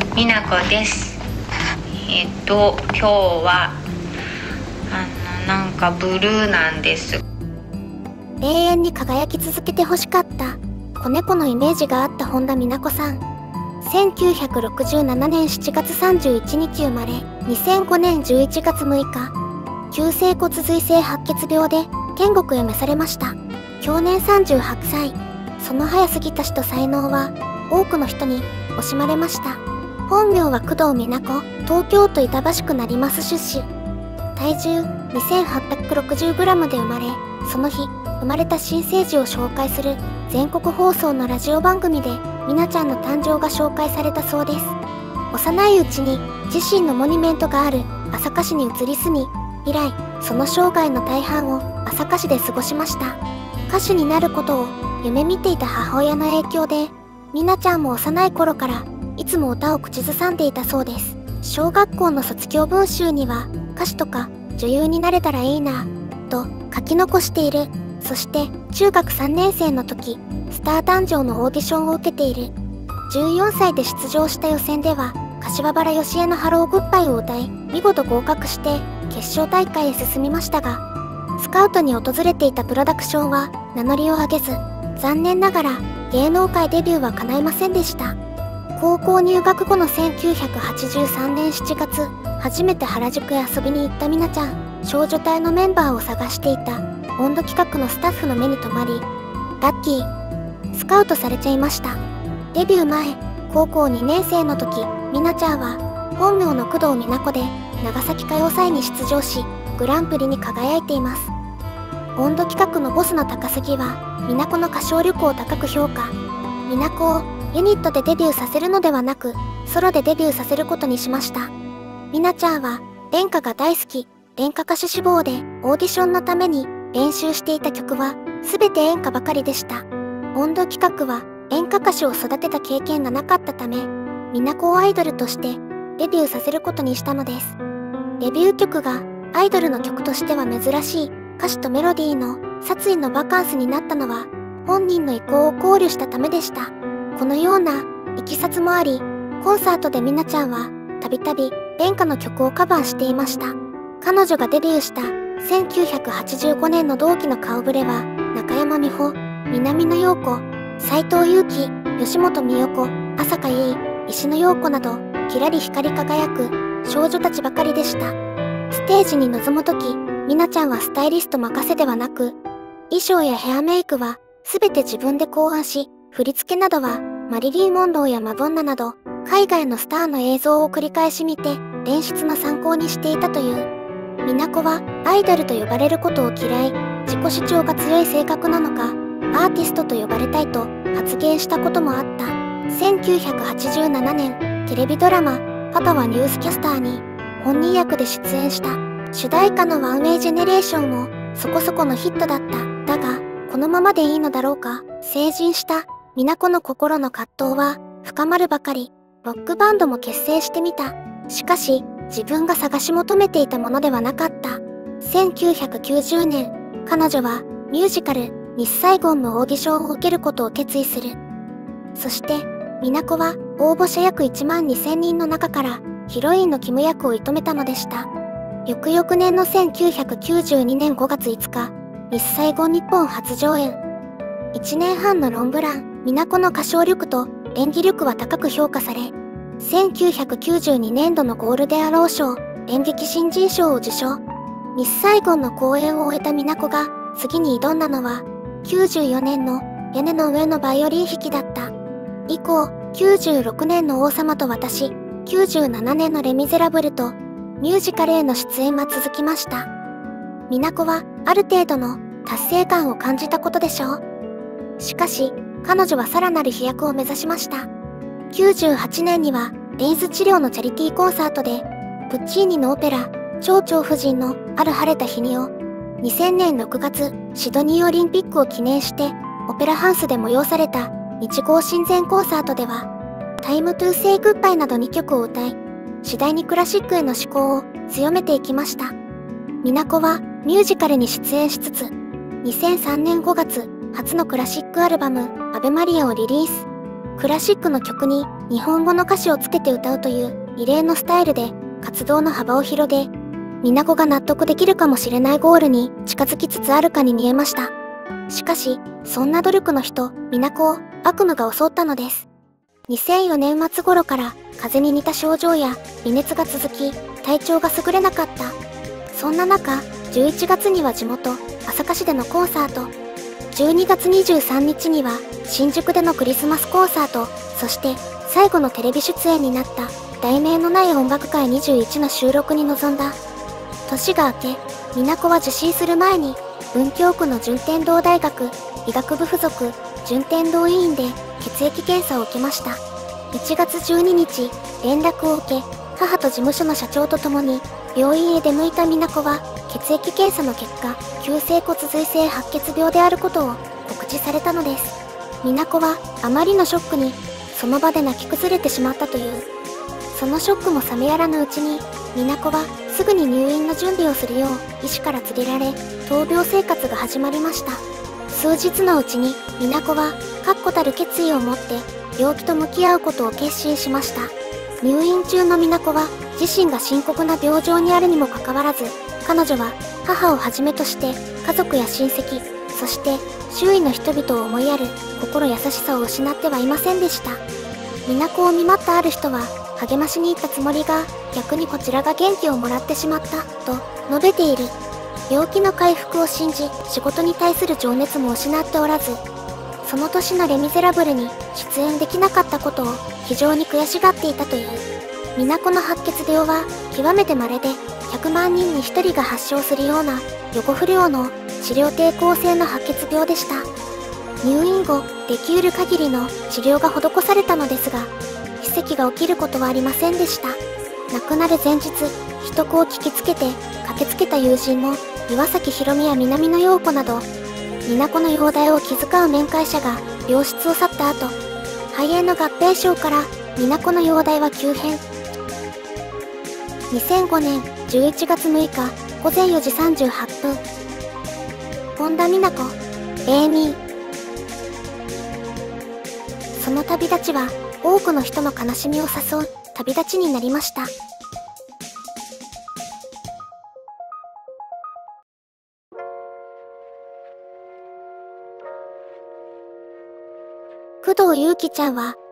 みなこです。今日はなんかブルーなんです。 永遠に輝き続けてほしかった子猫のイメージがあった本田美奈子さん。1967年7月31日生まれ、2005年11月6日、急性骨髄性白血病で天国へ召されました。享年38歳。その早すぎた死と才能は多くの人に惜しまれました。本名は工藤美奈子、東京都板橋区成増出身。体重 2860g で生まれ、その日生まれた新生児を紹介する全国放送のラジオ番組でみなちゃんの誕生が紹介されたそうです。幼いうちに自身のモニュメントがある朝霞市に移り住み、以来その生涯の大半を朝霞市で過ごしました。歌手になることを夢見ていた母親の影響で、みなちゃんも幼い頃からいつも歌を口ずさんでいたそうです。小学校の卒業文集には歌手とか女優になれたらいいなと書き残している。そして中学3年生の時、スター誕生のオーディションを受けている。14歳で出場した予選では柏原芳恵のハローグッバイを歌い、見事合格して決勝大会へ進みましたが、スカウトに訪れていたプロダクションは名乗りを上げず、残念ながら芸能界デビューは叶いませんでした。高校入学後の1983年7月、初めて原宿へ遊びに行ったみなちゃん。少女隊のメンバーを探していた温度企画のスタッフの目に留まり、ラッキー、スカウトされちゃいました。デビュー前、高校2年生の時、みなちゃんは本名の工藤美奈子で長崎歌謡祭に出場し、グランプリに輝いています。温度企画のボスの高杉は美奈子の歌唱力を高く評価。美奈子をユニットでデビューさせるのではなく、ソロでデビューさせることにしました。みなちゃんは演歌が大好き、演歌歌手志望でオーディションのために練習していた曲は全て演歌ばかりでした。温度企画は演歌歌手を育てた経験がなかったため、美奈子をアイドルとしてデビューさせることにしたのです。デビュー曲がアイドルの曲としては珍しい歌詞とメロディーの殺意のバカンスになったのは本人の意向を考慮したためでした。このような経きさつもあり、コンサートでみなちゃんはたびたび演歌の曲をカバーしていました。彼女がデビューした1985年の同期の顔ぶれは中山美穂、南野陽子、斉藤祐樹、吉本美代子、朝香唯、石野陽子などきらり光り輝く少女たちばかりでした。ステージに臨むとき、みなちゃんはスタイリスト任せではなく、衣装やヘアメイクは全て自分で考案し、振り付けなどはマリリー・モンローやマドンナなど海外のスターの映像を繰り返し見て演出の参考にしていたという。美奈子はアイドルと呼ばれることを嫌い、自己主張が強い性格なのか、アーティストと呼ばれたいと発言したこともあった。1987年、テレビドラマ「パパはニュースキャスター」に本人役で出演した。主題歌のワンウェイジェネレーションもそこそこのヒットだった。だが、このままでいいのだろうか。成人した美奈子の心の葛藤は深まるばかり。ロックバンドも結成してみた。しかし、自分が探し求めていたものではなかった。1990年、彼女はミュージカル「ミス・サイゴン」のオーディションを受けることを決意する。そして、美奈子は応募者約1万2000人の中からヒロインのキム役を射止めたのでした。翌々年の1992年5月5日、ミス・サイゴン日本初上演。1年半のロングラン、美奈子の歌唱力と演技力は高く評価され、1992年度のゴールデンアロー賞演劇新人賞を受賞。ミス・サイゴンの公演を終えた美奈子が次に挑んだのは94年の屋根の上のバイオリン弾きだった。以降、96年の王様と私、97年のレ・ミゼラブルとミュージカルへの出演は続きました。美奈子はある程度の達成感を感じたことでしょう。しかし、彼女はさらなる飛躍を目指しました。98年にはレイズ治療のチャリティーコンサートで、プッチーニのオペラ、蝶々夫人のある晴れた日にを、2000年6月、シドニーオリンピックを記念して、オペラハウスで催された日豪親善コンサートでは、タイムトゥーセイグッバイなど2曲を歌い、次第にクラシックへの思考を強めていきました。美奈子はミュージカルに出演しつつ、2003年5月、初のクラシックアルバム、アベマリアをリリース。クラシックの曲に日本語の歌詞をつけて歌うという異例のスタイルで活動の幅を広げ、みなこが納得できるかもしれないゴールに近づきつつあるかに見えました。しかし、そんな努力の人、みなこを悪夢が襲ったのです。2004年末頃から風邪に似た症状や微熱が続き、体調が優れなかった。そんな中、11月には地元、朝霞市でのコンサート、12月23日には新宿でのクリスマスコンサート、そして最後のテレビ出演になった題名のない音楽会21の収録に臨んだ。年が明け、みなこは受診する前に、文京区の順天堂大学医学部附属順天堂医院で血液検査を受けました。1月12日、連絡を受け、母と事務所の社長と共に病院へ出向いたみなこは、血液検査の結果、急性骨髄性白血病であることを告知されたのです。みなこはあまりのショックに、その場で泣き崩れてしまったという。そのショックも冷めやらぬうちに、みなこはすぐに入院の準備をするよう医師から告げられ、闘病生活が始まりました。数日のうちに、みなこは確固たる決意を持って病気と向き合うことを決心しました。入院中のみなこは自身が深刻な病状にあるにもかかわらず、彼女は母をはじめとして家族や親戚、そして周囲の人々を思いやる心優しさを失ってはいませんでした。みなこを見舞ったある人は、励ましに行ったつもりが逆にこちらが元気をもらってしまったと述べている。病気の回復を信じ、仕事に対する情熱も失っておらず、その年のレ・ミゼラブルに出演できなかったことを非常に悔しがっていたという。みなこの白血病は極めて稀で、100万人に1人が発症するような予後不良の治療抵抗性の白血病でした。入院後、できうる限りの治療が施されたのですが、奇跡が起きることはありませんでした。亡くなる前日、秘匿を聞きつけて駆けつけた友人も岩崎宏美や南野陽子など、みなこの容体を気遣う面会者が病室を去った後、肺炎の合併症からみなこの容体は急変。2005年11月6日午前4時38分。本田美奈子、エイミー。その旅立ちは多くの人の悲しみを誘う旅立ちになりました。工藤祐樹ちゃんは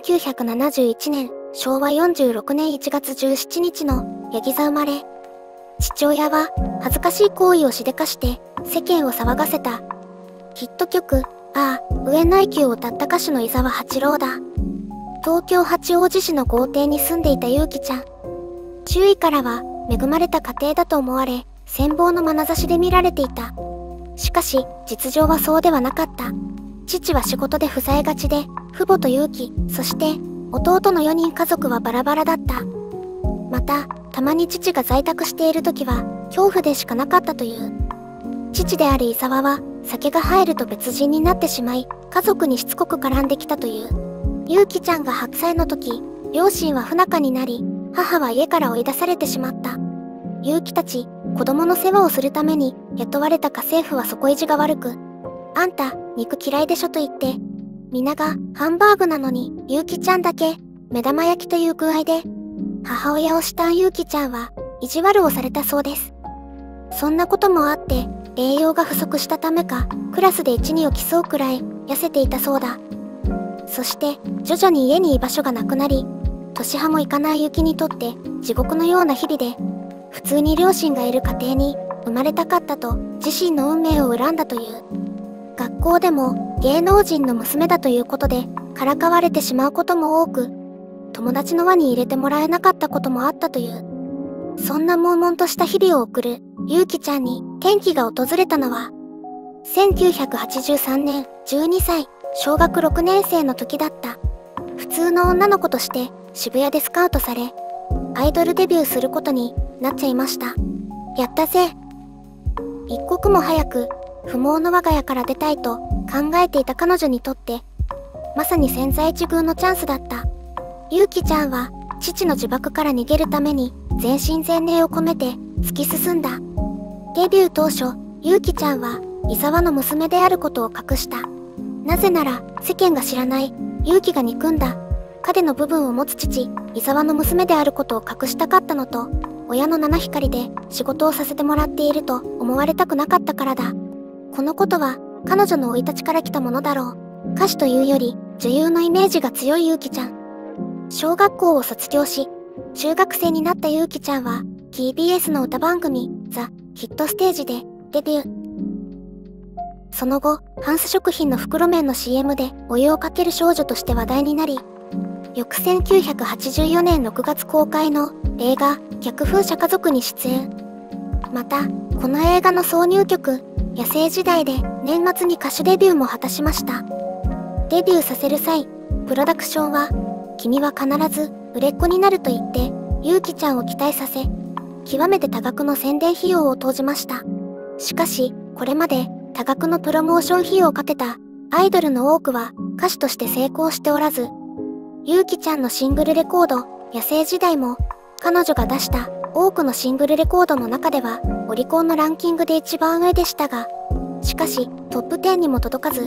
1971年昭和46年1月17日の八木座生まれ。父親は恥ずかしい行為をしでかして世間を騒がせたヒット曲「ああ上野駅」を歌った歌手の伊沢八郎だ。東京八王子市の豪邸に住んでいた祐樹ちゃん。周囲からは恵まれた家庭だと思われ、羨望の眼差しで見られていた。しかし実情はそうではなかった。父は仕事で不在がちで、父母と祐樹、そして弟の4人家族はバラバラだった。また、たまに父が在宅している時は恐怖でしかなかったという。父である伊沢は酒が入ると別人になってしまい、家族にしつこく絡んできたという。祐樹ちゃんが8歳の時、両親は不仲になり、母は家から追い出されてしまった。祐樹たち、子供の世話をするために雇われた家政婦は底意地が悪く、あんた、肉嫌いでしょと言って、皆がハンバーグなのに、祐樹ちゃんだけ、目玉焼きという具合で、母親を慕う祐樹ちゃんは、意地悪をされたそうです。そんなこともあって、栄養が不足したためか、クラスで1、2を競うくらい、痩せていたそうだ。そして、徐々に家に居場所がなくなり、年派もいかない雪にとって、地獄のような日々で、普通に両親がいる家庭に生まれたかったと、自身の運命を恨んだという。学校でも芸能人の娘だということでからかわれてしまうことも多く、友達の輪に入れてもらえなかったこともあったという。そんな悶々とした日々を送る祐樹ちゃんに転機が訪れたのは、1983年12歳、小学6年生の時だった。普通の女の子として渋谷でスカウトされ、アイドルデビューすることになっちゃいました。やったぜ。一刻も早く不毛の我が家から出たいと考えていた彼女にとって、まさに千載一遇のチャンスだった。祐樹ちゃんは父の呪縛から逃げるために全身全霊を込めて突き進んだ。デビュー当初、祐樹ちゃんは伊沢の娘であることを隠した。なぜなら世間が知らない祐樹が憎んだ影の部分を持つ父、伊沢の娘であることを隠したかったのと、親の七光で仕事をさせてもらっていると思われたくなかったからだ。このことは彼女の生い立ちから来たものだろう。歌手というより女優のイメージが強いゆうきちゃん。小学校を卒業し、中学生になったゆうきちゃんは TBS の歌番組ザ・ヒットステージでデビュー。その後、ハンス食品の袋麺の CM でお湯をかける少女として話題になり、翌1984年6月公開の映画逆風車家族に出演。また、この映画の挿入曲野生時代で年末に歌手デビューも果たしました。デビューさせる際、プロダクションは君は必ず売れっ子になると言ってゆうきちゃんを期待させ、極めて多額の宣伝費用を投じました。しかし、これまで多額のプロモーション費用をかけたアイドルの多くは歌手として成功しておらず、ゆうきちゃんのシングルレコード野生時代も彼女が出した多くのシングルレコードの中ではオリコンのランキングで一番上でしたが、しかしトップ10にも届かず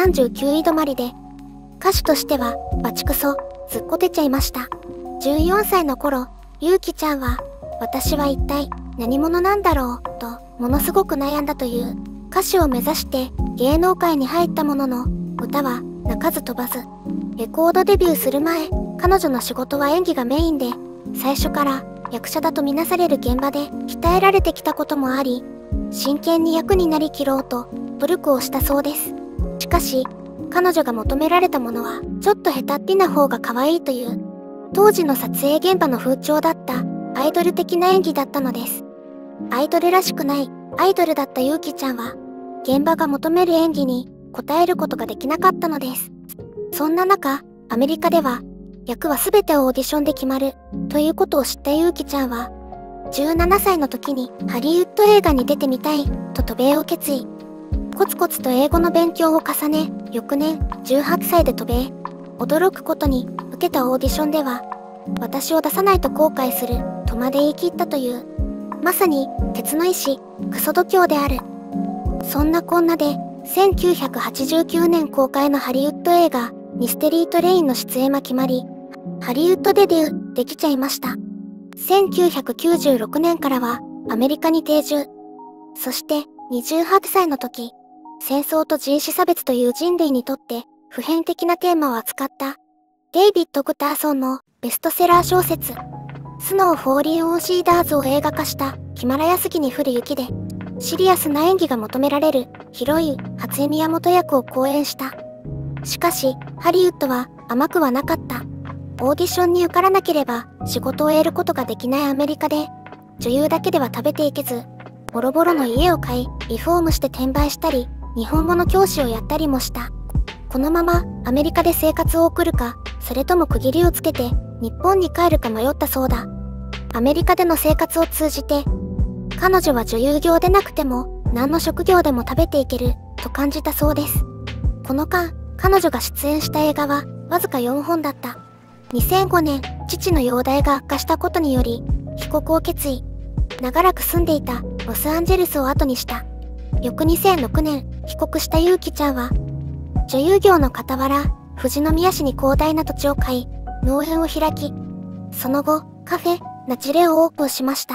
39位止まりで、歌手としてはバチクソずっこけちゃいました。14歳の頃、ゆうきちゃんは私は一体何者なんだろうとものすごく悩んだという。歌手を目指して芸能界に入ったものの、歌は鳴かず飛ばず。レコードデビューする前、彼女の仕事は演技がメインで、最初から役者だとみなされる現場で鍛えられてきたこともあり、真剣に役になりきろうと努力をしたそうです。しかし、彼女が求められたものはちょっと下手っぴな方が可愛いという、当時の撮影現場の風潮だったアイドル的な演技だったのです。アイドルらしくないアイドルだったゆうきちゃんは、現場が求める演技に応えることができなかったのです。そんな中、アメリカでは、役は全てオーディションで決まる、ということを知ったゆうきちゃんは、17歳の時にハリウッド映画に出てみたい、と渡米を決意。コツコツと英語の勉強を重ね、翌年、18歳で渡米。驚くことに、受けたオーディションでは、私を出さないと後悔する、とまで言い切ったという。まさに、鉄の意志、クソ度胸である。そんなこんなで、1989年公開のハリウッド映画、ミステリートレインの出演は決まり、ハリウッドデビューできちゃいました。1996年からはアメリカに定住。そして28歳の時、戦争と人種差別という人類にとって普遍的なテーマを扱ったデイビッド・グターソンのベストセラー小説、スノー・フォーリー・オン・シーダーズを映画化したヒマラヤ杉に降る雪で、シリアスな演技が求められるヒロイン初江宮本役を好演した。しかし、ハリウッドは甘くはなかった。オーディションに受からなければ仕事を得ることができないアメリカで、女優だけでは食べていけず、ボロボロの家を買い、リフォームして転売したり、日本語の教師をやったりもした。このままアメリカで生活を送るか、それとも区切りをつけて日本に帰るか迷ったそうだ。アメリカでの生活を通じて、彼女は女優業でなくても何の職業でも食べていけると感じたそうです。この間、彼女が出演した映画はわずか4本だった。2005年、父の容体が悪化したことにより、帰国を決意。長らく住んでいたロサンゼルスを後にした。翌2006年、帰国したゆうきちゃんは、女優業の傍ら、富士宮市に広大な土地を買い、農園を開き、その後、カフェ、ナチュレをオープンしました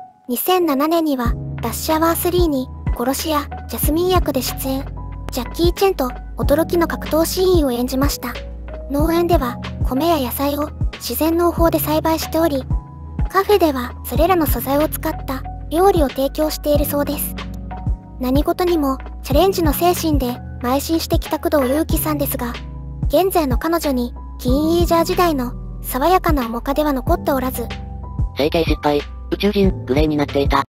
。2007年には、ラッシュアワー3に、殺し屋、ジャスミン役で出演。ジャッキー・チェンと驚きの格闘シーンを演じました。農園では米や野菜を自然農法で栽培しており、カフェではそれらの素材を使った料理を提供しているそうです。何事にもチャレンジの精神で邁進してきた工藤祐樹さんですが、現在の彼女にティーンエイジャー時代の爽やかな面影は残っておらず、 整形失敗、宇宙人、グレーになっていた。